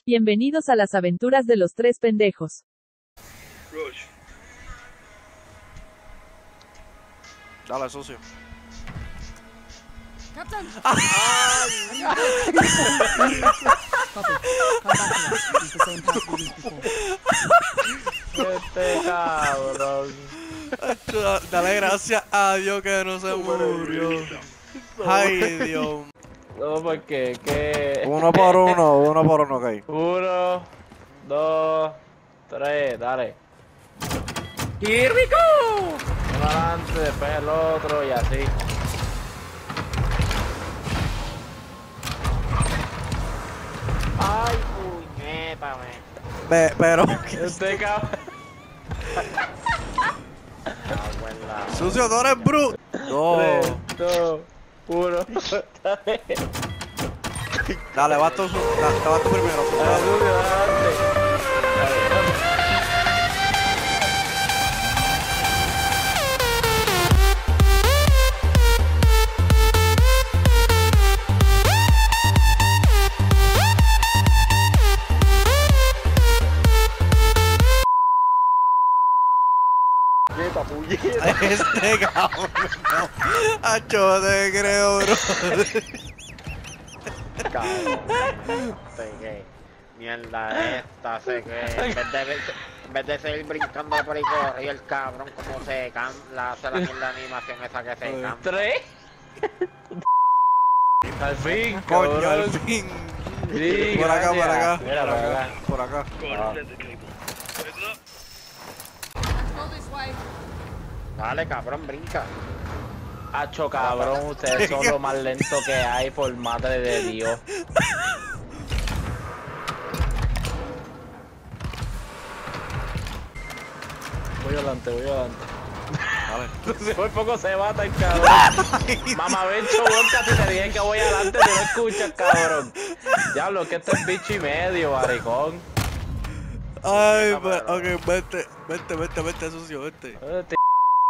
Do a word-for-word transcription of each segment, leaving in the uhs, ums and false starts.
Bienvenidos a las aventuras de los tres pendejos. Rush. Dale, sucio. Captain! Ay. Copy. Come back to us. Use the same path we used before. Este cabrón. Dale gracias a Dios que no se murió. Ay, Dios. No, porque que. Uno por uno, uno por uno, ok. Uno, dos, tres, dale. Here we go! Uno adelante, después el otro y así. Ay, puñeta, me. Pe- pero, Este cabrón. Abuela. sucio, no eres bruto. No. Tres, dos, uno. Dale. Dale, vas tú, su- da- te vas tú primero. sucio. Dale, sucio, adelante. Dale. Puñeta, puñeta. Este cabrón. No. Acho, te creo, bro. Cabrón, este que mierda esta, sé que en vez de, en vez de seguir brincando por ahí corre el cabrón como se can, la hace la mierda de animación esa que se cambia. Tres. Al fin, Coño, al cabrón. fin. Sí, Por acá, por gracias. acá. Mira, Por por acá. acá. Por acá. Go on Ah. and send the cable. Heads up. Let's go this way. Dale cabrón, brinca. Hacho, cabrón, ustedes son lo más lento que hay, por madre de Dios. Voy adelante, voy adelante. Dale. Se muy poco se mata el cabrón. Mamá, ven, boca, si te dije que voy adelante, tú no escuchas, cabrón. Diablo, que esto es bicho y medio, maricón. Ay, Puñeta, pues, pero- ok, vete, vete, vete, vete, sucio, vete. Eh, t-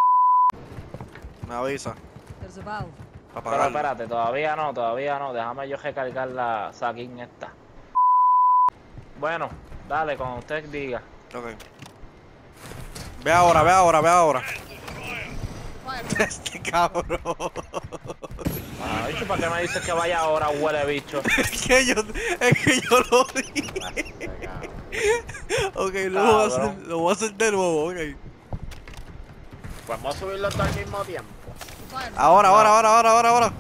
Me avisa. There's a valve. Para Pero pagar. espérate, todavía no, todavía no. Déjame yo recargar la saquín esta. Bueno, dale, cuando usted diga. Ok. Ve ahora, ve ahora, ve ahora. Fire. Este cabrón. Ah, bicho, ¿para qué me dices que vaya ahora, huele bicho? Es que yo, es que yo lo dije. Ok, lo voy, a hacer, Cabrón. lo voy a hacer de nuevo, ok. Podemos subirlos todo al mismo tiempo. Fire. Ahora, ahora, ahora, ahora, ahora, ahora.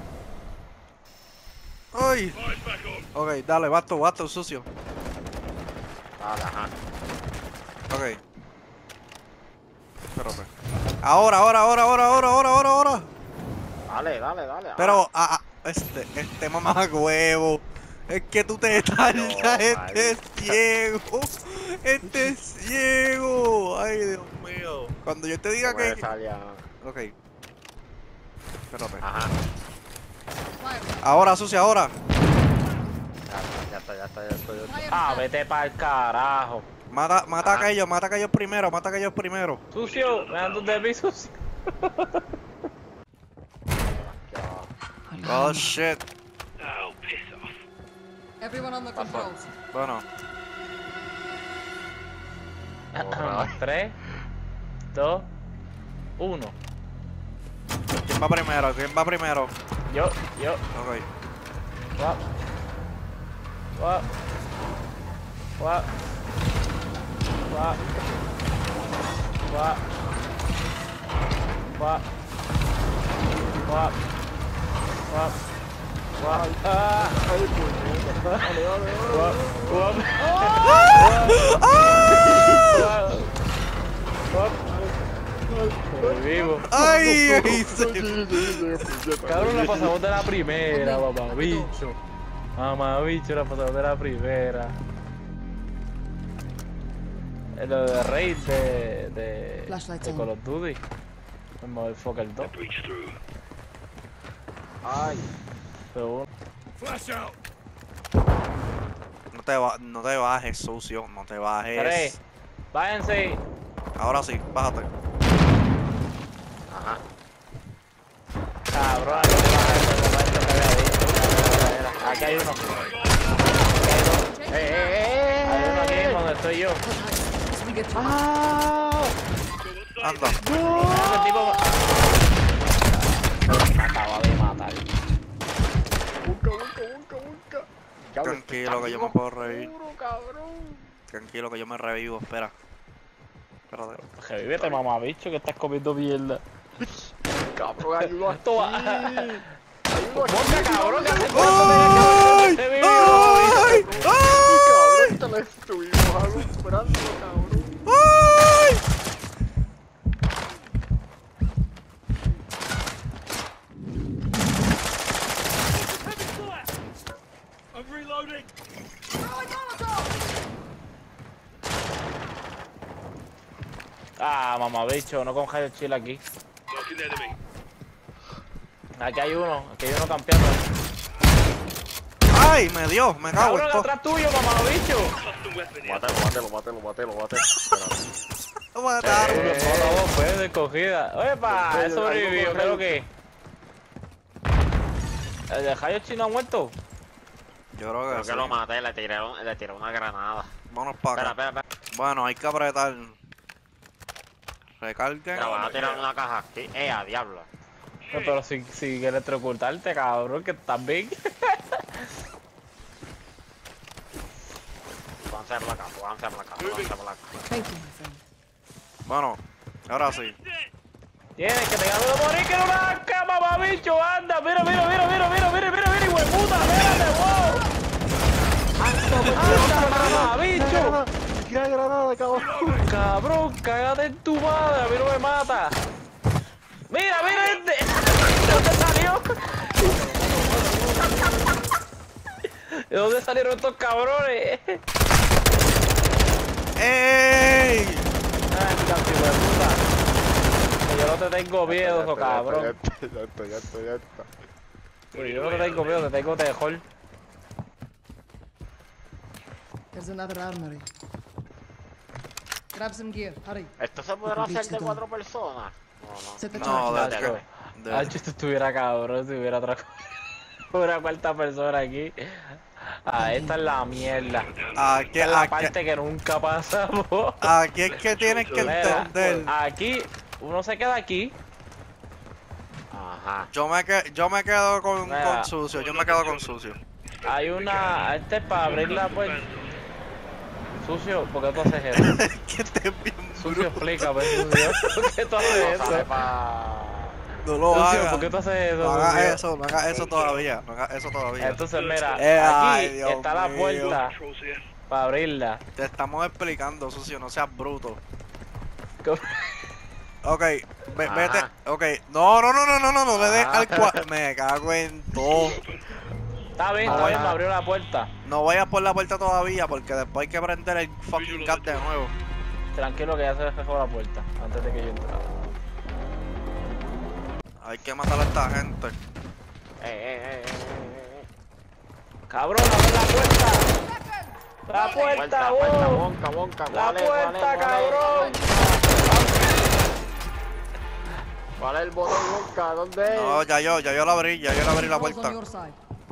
Ay. Fires back on. Ok, dale, basto, basto, sucio. Dale, ajá. Ok. Espérate. Ahora, ahora, ahora, ahora, ahora, ahora, ahora, ahora. Dale, dale, dale. Pero, ah, ah, este, este mamá huevo. Es que tú te tardas, este es ciego. Este es ciego. Ay, Dios mío. Cuando yo te diga que. Ok. Espérate. Ajá. Fire. Ahora, sucia, ahora. Ya está, ya está, ya está, ya está. Fire. Ah, vete pa'l carajo. Mata, mata a Ah. aquellos, mata a aquellos primero, mata a aquellos primero. Sucio, me ando de mí, sucio. Oh shit. Oh, piss off. Everyone on the controls. Bueno, Tres, dos, uno. ¿quién va primero? ¿Quién va primero? Yo, yo, Ok. guap. Guap. Guap. Guap. Guap. Guap. Guap. Guap. Guap. Ah. Guap. Guap. Guap. Guap. Vivo. ¡Ay! se- Cabrón, la pasamos de la primera, mamabicho. Mamabicho, la pasamos de la primera. Eh, Lo de Raid de, de, Flashlights de on. Call of Duty. El Motherfucker dos. Breach through. Ay, Pero uno. Flash out. No te, ba- no te bajes, sucio. No te bajes. Tres. Váyanse. Ahora sí, bájate. ajá. Cabrón, no te bajes en el momento que había dicho. Mira, mira, mira. Aquí hay uno. Aquí hay uno. ¡Eh, eh, eh! estoy yo. As we get to ¡Ah! Anda. Ese tipo me... me acaba de matar. Busca, busca, busca, busca. Diablo, Tranquilo que yo me está puedo reír. oscuro, cabrón. Tranquilo que yo me revivo, espera. Espérate. Revívete, mamabicho, que estás comiendo mierda. Cabrón, ayuda aquí. Esto va- Ayuda Monta, aquí. cabrón, que hace ¡Ay! cuánto ¡Ay! ¡Ay! Cabrón, te la estuvimos alumbrando, cabrón. ¡Ay! I'm reloading. Ah, mamabicho, no con Jairo Chile aquí. Marking enemy. Aquí hay uno, aquí hay uno campeando. ¡Ay! Me dio, me cago Cabrón, en todo. atrás tuyo, mamabicho. Custom weapon here. Mátelo, mátelo, mátelo, mátelo, mátelo. Lo mataron. Uno solo, dos, pues, de cogida. Oye, pa, Oye, él sobrevivió, algo creo con que. ¿El de Jairo Chile ha muerto? Yo creo Creo que que sí. lo maté, le tiré, le tiré una granada. Vámonos para Espera, acá. espera, espera. Bueno, hay que apretar. Recarguen. Te van a tirar una caja aquí. Eh, a diablo. No, pero sin, sin electrocutarte, cabrón, que estás bien. Pónganse a placa, pónganse a placa, pónganse a placa. Thank you, my friend. Bueno, ahora sí. Tienes que te ganas de morir que no una cama, mamabicho, anda. Mira, mira, mira, mira, mira, mira, mira, mira, hijo de puta, espérate, wow. Anda, mamabicho. Tira granada, cabrón. Cabrón, cágate en tu madre, a mí no me mata. Mira, mira este. ¿De dónde salió? ¿De dónde salieron estos cabrones? ¡Ey! Ay, hijo de puta. Que yo no te tengo miedo, so, cabrón. Ya está, ya está, ya está, ya está. Pero yo no te tengo miedo, te tengo mejor. There's another armory. Grab some gear. Hurry. ¿Esto se podrá hacer de cuatro personas? No, Set the No, charge. de Nacho, que. Nacho, esto estuviera cabrón si hubiera otra una cuarta persona aquí. Ah, esta es la mierda. Aquí, Esta es la aquí, parte que nunca pasamos. aquí es que tienes que Mira, entender. aquí, uno se queda aquí. no. Ajá. Yo me, que, yo me quedo con, Mira. con sucio, yo me quedo con sucio. Hay una. Este es para abrir la puerta. Sucio, ¿por qué tú haces eso? que te bien Sucio, bruto. explícame, sucio. ¿Por qué tú haces No sale eso? pa... No lo Sucio, hagas. ¿por qué tú haces eso? No hagas sucio? eso, no hagas eso todavía. No hagas eso todavía. Entonces, mira, Eh, ay, aquí Dios está la mío. puerta Controls here. para abrirla. Te estamos explicando, sucio, no seas bruto. ¿Cómo? Ok, ve- Ajá. vete. Ok, no, no, no, no, no, no, no le des Ajá. al cuadro. Me cago en todo. Está bien, está bien, Ajá. me abrió la puerta. No vayas por la puerta todavía porque después hay que prender el fucking gas de nuevo. Tranquilo que ya se dejó la puerta antes de que yo entrara. Hay que matar a esta gente. Eh, eh, eh, eh, eh, Cabrón, abre la puerta. La eh. puerta, Vuelta, wow. bonca, bonca, La ¿cuál es, cuál es, puerta, cuál es? cabrón. ¿Cuál es el botón, bonca? ¿Dónde es? No, ya yo, ya yo la abrí, ya yo la abrí la Walls puerta. on your side.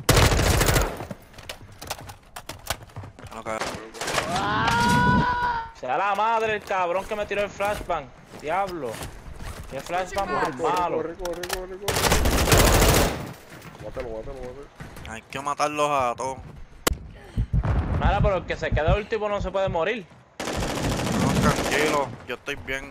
Ok. Sea la madre el cabrón que me tiró el flashbang. Diablo. Qué flashbang más malo. Corre, corre, corre, corre. Mátalo, mátalo, mátalo. Hay que matarlos a todos. Mira, pero el que se queda último no se puede morir. No, tranquilo, yo estoy bien.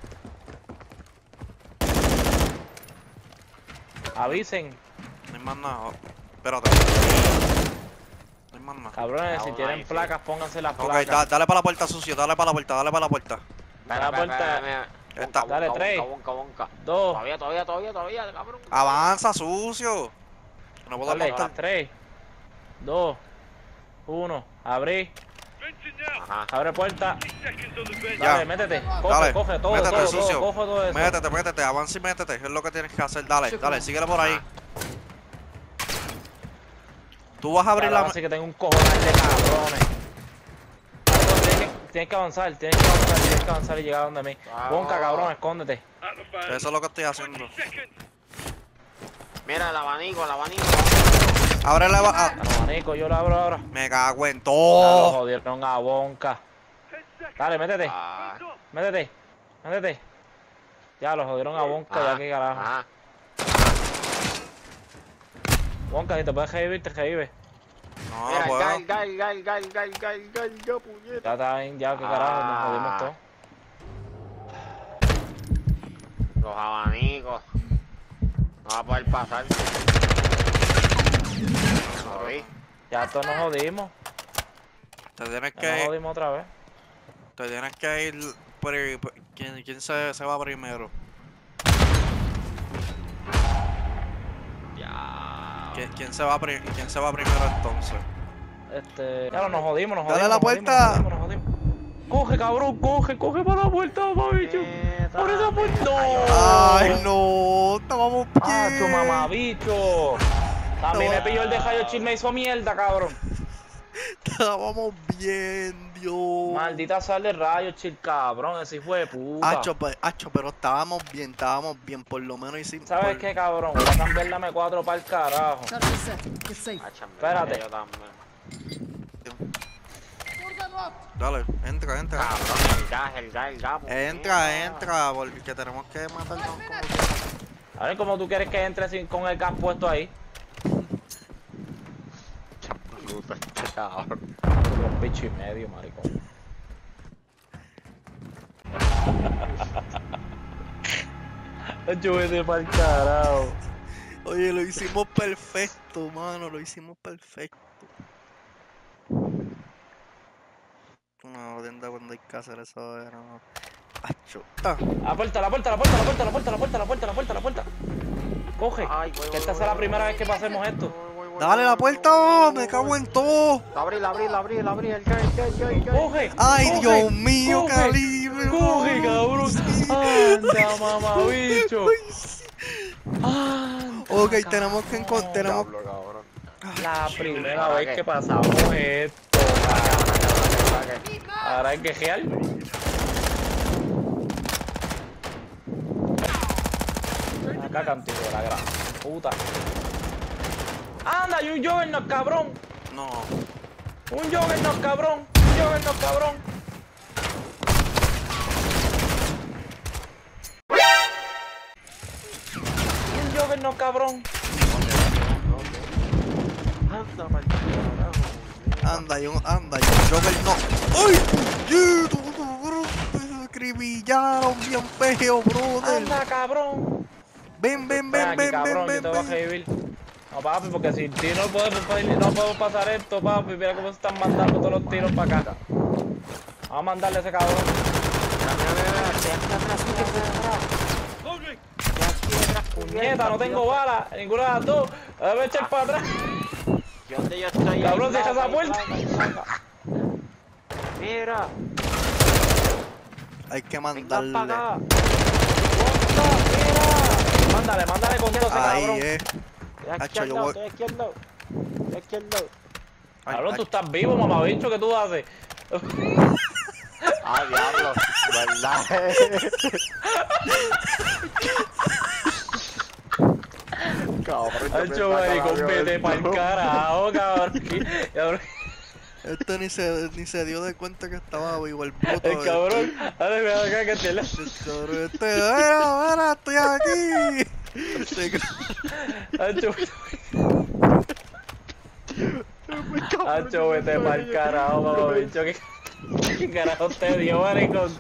Avisen. No hay más nada. Oh, espérate. No hay más nada. Cabrones, si Aún tienen ahí, sí. placas, pónganse las Ok, placas. da- dale para la puerta, sucio, dale para la puerta, dale para la puerta. Espera, La espera, puerta- espera, espera. Está- Bonca, Dale, bonca, tres. bonca, bonca, bonca. Dos. Todavía, todavía, todavía, todavía, cabrón. Avanza, sucio. No puedo Dale, aguantar. tres, dos, uno. Abrí. Venting now. Ajá. Abre puerta. Seconds on the bench. Ya. Dale, métete. Coge, Dale, coge todo, métete, todo, sucio. todo. Coge todo eso. Métete, métete, avanza y métete. Es lo que tienes que hacer. Dale, dale, síguele por ahí. Tú vas a abrir la. Así que tengo un cojonal de cabrones. Cabrón, Tienes que, tienes que avanzar, tienes que avanzar, tienes que avanzar y llegar donde mí. Ah. Bonca, cabrón, escóndete. Out the fan. Eso es lo que estoy haciendo. Seconds. Mira, el abanico, el abanico. Ábrele. va- ah, Abanico, yo lo abro ahora. Me cago en Ya lo todo. jodieron a Bonca. Dale, métete. Ah, Métete. Métete. Ya, lo jodieron a Wonka, ya que carajo. ah, Wonka, si te puedes revivir, te revive. No, mira, no puedo. gal, gal, gal, gal, gal, gal, gal, yo, puñeta. Ya está bien, ya, que carajo, nos jodimos Ah. todos. Los abanicos. No va a poder pasar. ¿Lo vi? Ya todos nos jodimos. Te tienes Ya nos que ir. jodimos otra vez. Te tienes que ir. pri- pri- ¿Quién, quién se, se va primero? Ya. ¿Quién, quién se va pri- ¿Quién se va primero entonces? Este. Ya nos jodimos, nos jodimos. Dale a la nos jodimos, puerta. Nos jodimos, nos jodimos. Coge, cabrón, coge, coge para la puerta, mamabicho. Por esa puerta. ¡No! Ay, no. Estábamos bien. ¡Acho, mamabicho! También me pilló el de Hayo Chill, me hizo mierda, cabrón. Estábamos bien, Dios. Maldita sal de Rayo Chill, cabrón, ese hijo de puta. Hacho, pe- hacho, pero estábamos bien, estábamos bien. Por lo menos hicimos. ¿Sabes por- qué, cabrón? Voy a cambiar la M cuatro para el carajo. Charge is set. Get safe. Ah, chame, Espérate. yo también. Dale, entra, entra. Cabrón, el gas, el gas, el gas. Entra, puñeta. entra, porque tenemos que matarnos como quiera. A ver cómo tú quieres que entre sin, con el gas puesto ahí. Puta, este cabrón. Un bicho y medio, maricón. Yo vete para el carajo. Oye, lo hicimos perfecto, mano, lo hicimos perfecto. No, tienda cuando hay que hacer eso, era. Hacho. Ah, La puerta, la puerta, la puerta, la puerta, la puerta, la puerta, la puerta, la puerta, la puerta. Coge. Ay, voy, Que voy, esta voy, sea la voy, primera voy, vez que pasemos esto. voy, voy, voy, Dale voy, la voy, puerta, voy, me voy, cago voy. en todo. Abrí, abrí, abrí, abrí, el gas, el gas, el gas, el gas. Coge. Ay, coge, Dios mío, coge, calibre. Coge, mano. cabrón. Anda, mamabicho. Anda, Ok, tenemos que encontrar. Tenemos... Diablo, cabrón. La primera ¿Para vez qué? que pasamos esto. Ahora hay que gear. Acá cantigo, la gran puta. Anda, hay un Juggernaut, cabrón. No. Un Juggernaut, cabrón. Un Juggernaut, cabrón. Un Juggernaut, cabrón. Anda, maldito carajo. Anda, hay un. Anda, hay un Joker, no. ¡Ay! ¡Puñito, cabrón! Me acribillaron bien feo, brother. Anda, cabrón. Ven, ven, Ven ven, aquí, ven, cabrón, ven, yo te ven, voy a ven. revivir. No, papi, porque sin ti no podemos, no podemos pasar esto, papi. Mira cómo se están mandando todos los tiros para acá. Vamos a mandarle a ese cabrón. Loading. Puñeta, no tengo bala, ninguna de las dos. Déjame echar para atrás. ¿Y dónde yo estoy? Cabrón, Ahí, deja esa ahí, puerta. ahí, ahí, ahí. Mira, Hay que vengan mandarle. para acá. Mándale, mándale con todo ese Ahí, cabrón. eh. Estoy aquí Hacho, al yo lado, voy- estoy aquí al lado. Estoy aquí al lado. Ay, Cabrón, ay. tú estás vivo, mamabicho, ¿qué tú haces? Ah, diablo, ¿verdad? Cabrón, yo Hacho, pensaba que maricón, la vete había pa'l visto. carajo, cabrón. Cabrón, Este ni se, ni se dio de cuenta que estaba vivo el bruto. el cabrón. Dale, ven acá que te la... Este cabrón, este. ¡Mira, mira, estoy aquí! Este cabrón. Hacho, Hacho, vete pa'l carajo, mamabicho. ¿Qué, ¿Qué carajo te dio, maricón?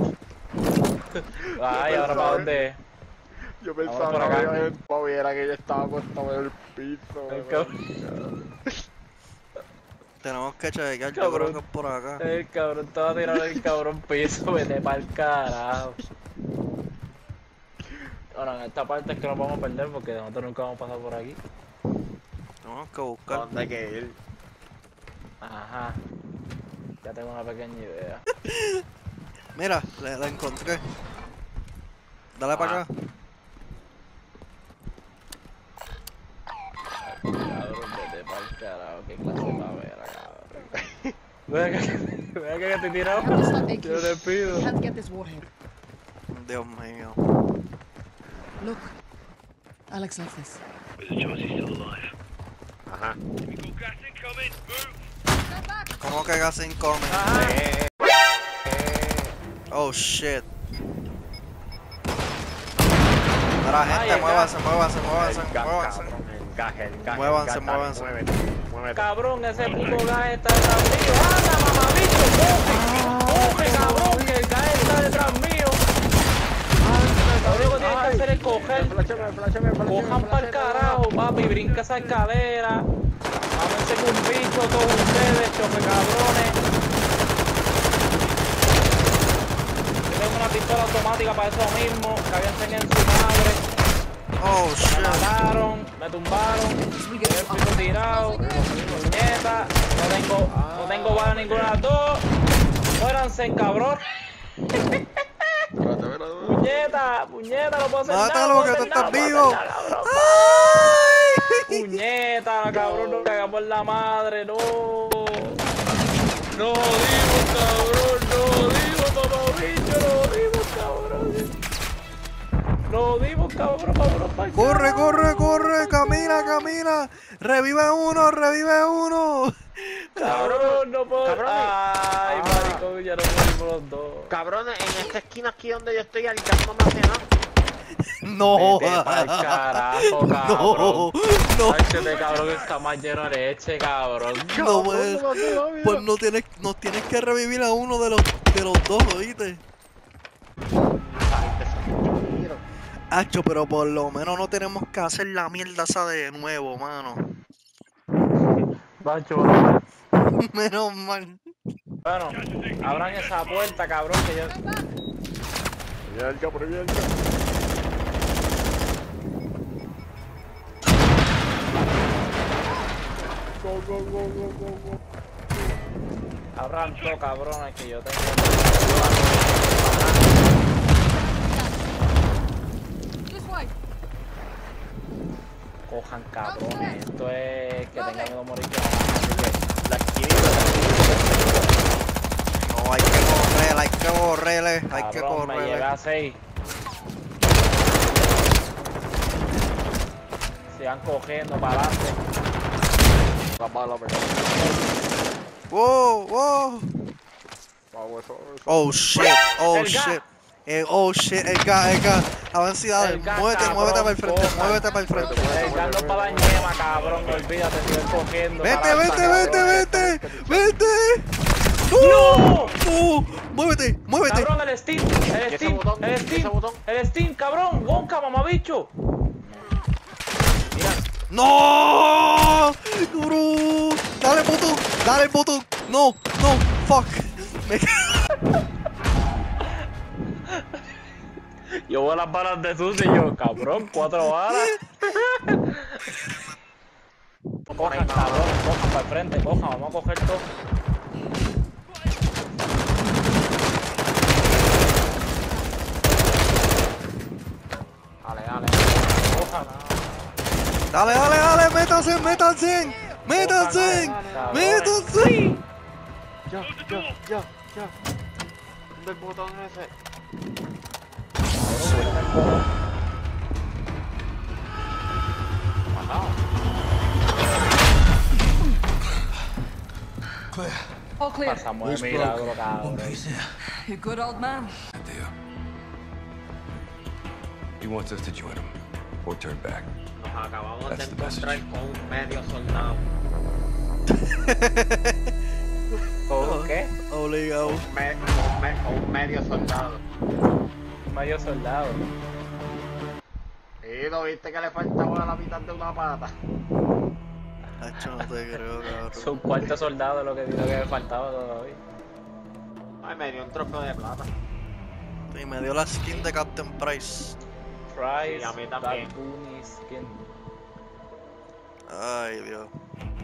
Ay, ahora para dónde. Yo Vamos pensaba por que acá. había visto, viera que yo estaba acostado en el piso. El weón. cabrón. Tenemos que chequear, yo Cabrón. creo que es por acá. El cabrón te va a tirar el cabrón piso, vete pa'l carajo. Ahora, en esta parte es que nos vamos a perder porque nosotros nunca vamos a pasar por aquí. Tenemos que buscar. ¿Dónde hay que ir? Ajá. Ya tengo una pequeña idea. Mira, la, la encontré. Dale para Ah. acá. Cabrón, vete pa'l carajo, qué clase de pavera, cabrón. Ven acá, ven acá que te he tirado. Stop, A Q. Yo te pido. Can't get this warhead. Dios mío. Look. Alex left this. There's a chance he's still alive. Ajá. Chemical gas incoming. Move. ¿Cómo que gas incoming? Ajá. Eh, Oh shit. Ahora Ay, gente, el muévanse, muévanse, El muévanse, gas, muévanse. cabrón, el gas, el gas, Muévanse, el gas, dale, muévanse. Muévete, muévete. Cabrón, ese puto gas está detrás mío. ¡Anda, mamabicho! ¡Coge! ¡Coge, cabrón! Que el gas está detrás mío. Lo único que tienes que hacer es coger. Fláchame, fláchame, fláchame, Cojan pa'l carajo, papi. Brinca esa escalera. Vámonos con un bicho, todos ustedes, choque cabrones. Yo tengo una pistola automática para eso mismo. Que había enseñado en su madre. Oh Me shit. mataron, me tumbaron, me he piso tirado, puñeta, no tengo, no tengo bala ninguna de las dos, muéranse, cabrón. Puñeta, puñeta, no puedo hacer nada, Mátalo, no puedo que tú hacer nada, estás no puedo vivo. hacer nada, cabrón. ¡Ay! Puñeta, cabrón, no cagamos la madre, no. No dimos, cabrón, no dimos, mamabicho, no dimos, cabrón. No dimos, cabrón, cabrón, pa'l Corre, carajo. corre, corre, camina, camina. Revive uno, revive uno. Cabrón, no puedo. Cabrones. Ay, Ah. maricón, ya no podemos los dos. Cabrones, en esta esquina aquí donde yo estoy, al gas no me hace nada. No. Vete pa'l carajo, No, cabrón. no. Ay, este cabrón está más lleno de leche, cabrón. No, pues, pues no tienes, nos tienes que revivir a uno de los, de los dos, ¿oíste? Hacho, pero por lo menos no tenemos que hacer la mierda esa de nuevo, mano. Macho, Menos mal. bueno, abran esa puerta, cabrón, que yo. Abran todo, cabrones, que yo tengo. This way. Cojan, cabrones. Esto es que tengan miedo a morir que no más. La esquina, No, hay que correr, hay que correrle, hay que Cabrón, me llevé correrle. a seis. Sigan cogiendo para adelante. la bala, pero... Wow, wow. Vamos, eso, eso. Oh shit, oh El gas. shit. Eh, oh shit, el gas, el gas. Avancida, El gas, muévete, cabrón, muévete para el frente, cojan. muévete para el frente. El gas no para la ñema, cabrón. Olvídate, sigan cogiendo. Vete, para vete, adelante, vete, cabrón. vete, vete. ¡No! No, muévete, muévete. Cabrón, el Steam, el ese Steam, botón? el ¿Y ese Steam, botón? el Steam, cabrón. Wonka, mamabicho. Mira, No, bro. Dale el botón, dale el botón. No, no, fuck. Me yo voy a las balas de sucio y yo, cabrón, cuatro balas. Cojan, cabrón, cojan para el frente, cojan, vamos a coger todo. Dale, dale, cojan. Dale, dale, dale, métanse, métanse, métanse, métanse. Ya, ya, ya, ya. ¿Dónde el botón ese? All clear. Pasamos de milagro, cabrón. You good old man. Theo. He wants us to join him or turn back. Nos acabamos de That's the encontrar message. con un medio soldado. ¿Con qué? Obligado. Un, me- un me- un medio soldado. Medio soldado. Y lo viste que le faltaba la mitad de una pata. Hacho, no te creo, cabrón. Su cuarto soldado es lo que dijo que me faltaba todavía. Ay, me dio un trofeo de plata. Y me dio la skin de Captain Price. Price, Sí, a mí también. Black Bunny, Skin. Ay, Dios.